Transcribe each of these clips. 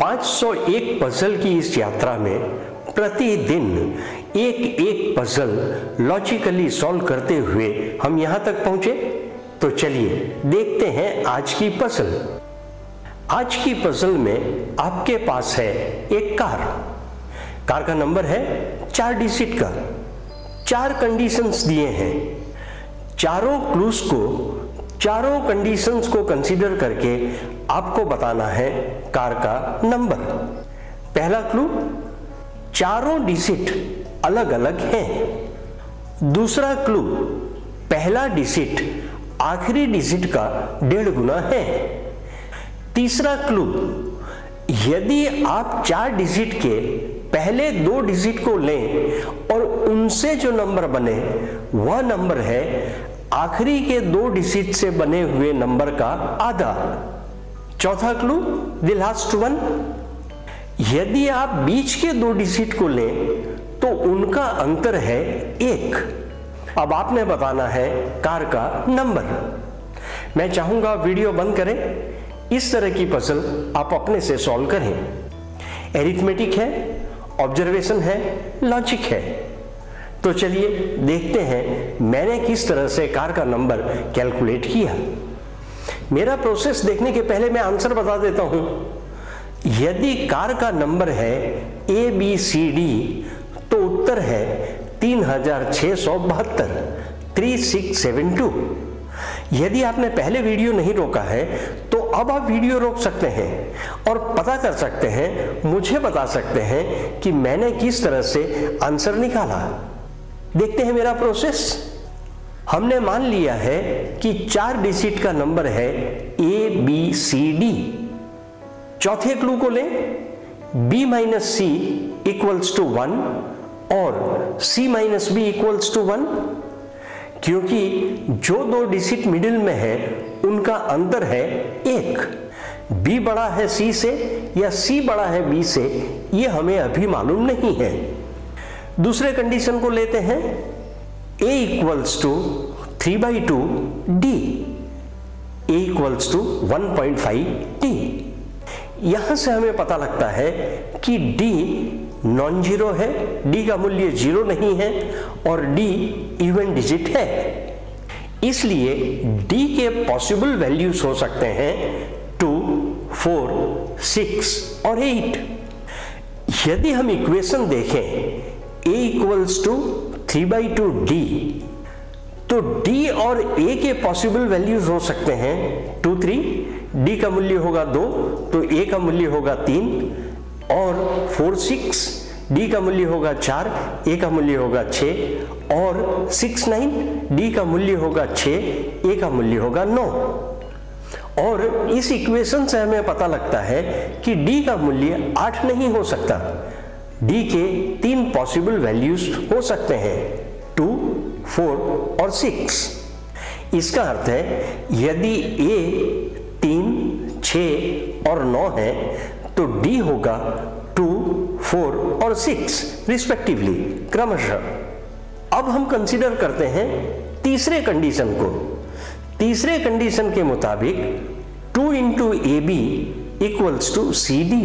501 puzzle की इस यात्रा में प्रतिदिन एक एक पजल लॉजिकली सॉल्व करते हुए हम यहां तक पहुंचे। तो चलिए देखते हैं आज की पजल। आज की पजल में आपके पास है एक कार का नंबर है 4 डिजिट का। 4 कंडीशंस दिए हैं। चारों क्लूज को, चारों कंडीशंस को कंसीडर करके आपको बताना है कार का नंबर। पहला क्लू, चारों डिजिट अलग अलग हैं। दूसरा क्लू, पहला डिजिट आखिरी डिजिट का 1.5 गुना है। तीसरा क्लू, यदि आप 4 डिजिट के पहले 2 डिजिट को लें और उनसे जो नंबर बने वह नंबर है आखिरी के 2 डिजिट से बने हुए नंबर का आधा। चौथा क्लू, द लास्ट वन, यदि आप बीच के 2 डिजिट को लें तो उनका अंतर है 1। अब आपने बताना है कार का नंबर। मैं चाहूंगा वीडियो बंद करें, इस तरह की पजल आप अपने से सॉल्व करें। एरिथमेटिक है, ऑब्जर्वेशन है, लॉजिक है। तो चलिए देखते हैं मैंने किस तरह से कार का नंबर कैलकुलेट किया। मेरा प्रोसेस देखने के पहले मैं आंसर बता देता हूं। यदि कार का नंबर है ABCD तो उत्तर है 3672, 3672। यदि आपने पहले वीडियो नहीं रोका है तो अब आप वीडियो रोक सकते हैं और पता कर सकते हैं, मुझे बता सकते हैं कि मैंने किस तरह से आंसर निकाला। देखते हैं मेरा प्रोसेस। हमने मान लिया है कि 4 डिजिट का नंबर है ABCD। चौथे क्लू को लें, B - C = 1 और C - B = 1, क्योंकि जो 2 डिजिट मिडिल में है उनका अंतर है 1। B बड़ा है C से या C बड़ा है B से, यह हमें अभी मालूम नहीं है। दूसरे कंडीशन को लेते हैं, A = 3/2D, A = 1.5D। यहां से हमें पता लगता है कि D नॉन जीरो है, D का मूल्य 0 नहीं है और D इवन डिजिट है। इसलिए D के पॉसिबल वैल्यूज हो सकते हैं 2, 4, 6 और 8। यदि हम इक्वेशन देखें A = 3/2D, तो D और A के पॉसिबल वैल्यूज हो सकते हैं 2, 3। D का मूल्य होगा 2 तो A का मूल्य होगा 3, और 4, 6, D का मूल्य होगा 4, A का मूल्य होगा 6, और 6, 9, D का मूल्य होगा 6, A का मूल्य होगा 9। और इस इक्वेशन से हमें पता लगता है कि D का मूल्य 8 नहीं हो सकता। D के 3 पॉसिबल वैल्यूज हो सकते हैं 2, 4 और 6। इसका अर्थ है यदि A 3, 6 और 9 है तो D होगा 2, 4 और 6 रिस्पेक्टिवली, क्रमशः। अब हम कंसीडर करते हैं तीसरे कंडीशन को। तीसरे कंडीशन के मुताबिक 2 × AB = CD।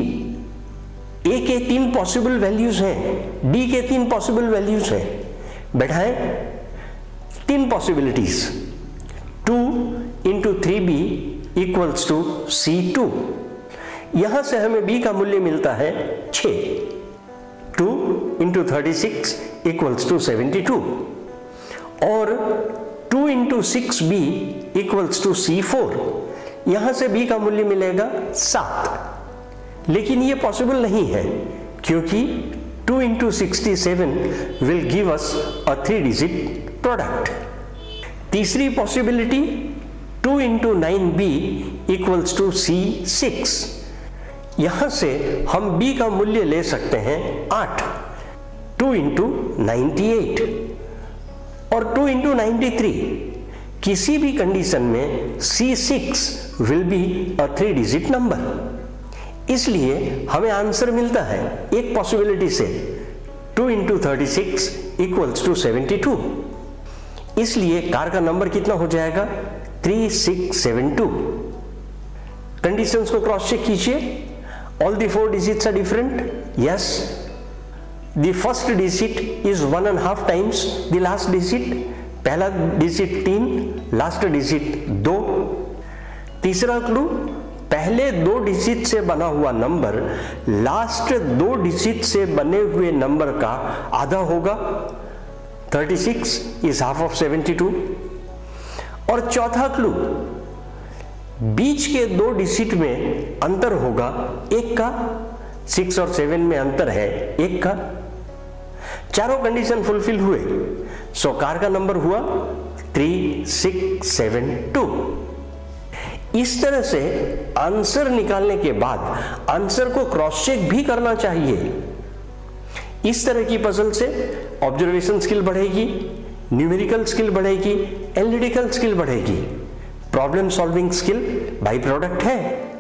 A के 3 पॉसिबल वैल्यूज हैं, D के 3 पॉसिबल वैल्यूज हैं। बैठाएं 3 पॉसिबिलिटीज। 2 × 3B = C2। यहां से हमें B का मूल्य मिलता है 6। 2 × 36 = 72 और 2 × 6B = C4। यहां से B का मूल्य मिलेगा 7। लेकिन यह पॉसिबल नहीं है क्योंकि 2 × 67 will give us a 3 digit product। तीसरी पॉसिबिलिटी 2 × 9B = C6। यहां से हम B का मूल्य ले सकते हैं 8। 2 × 98 और 2 × 93। किसी भी कंडीशन में C6 will be a 3 digit number. इसलिए हमें आंसर मिलता है एक पॉसिबिलिटी से 2 × 36 = 72। इसलिए कार का नंबर कितना हो जाएगा 3672। कंडीशंस को क्रॉस चेक कीजिए। All the 4 digits are different? Yes. The first digit is 1.5 times the last digit. पहला डिजिट 3, लास्ट डिजिट 2. तीसरा क्लू, पहले 2 डिजिट से बना हुआ नंबर लास्ट 2 डिजिट से बने हुए नंबर का आधा होगा. 36 is half of 72. और चौथा क्लू, बीच के 2 डिजिट में अंतर होगा 1 का. 6 और 7 में अंतर है 1 का. चारों कंडीशन फुलफिल हुए, सो कार का नंबर हुआ 3672. इस तरह से आंसर निकालने के बाद आंसर को क्रॉस चेक भी करना चाहिए. इस तरह की पजल से ऑब्जर्वेशन स्किल बढ़ेगी, न्यूमेरिकल स्किल बढ़ेगी, एनालिटिकल स्किल बढ़ेगी. Problem solving skill by product है.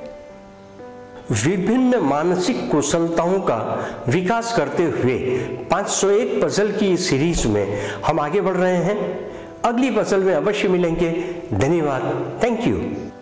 विभिन्न मानसिक कुशलताओं का विकास करते हुए 501 पजल की सीरीज में हम आगे बढ़ रहे हैं. अगली पजल में अवश्य मिलेंगे. धन्यवाद. Thank you.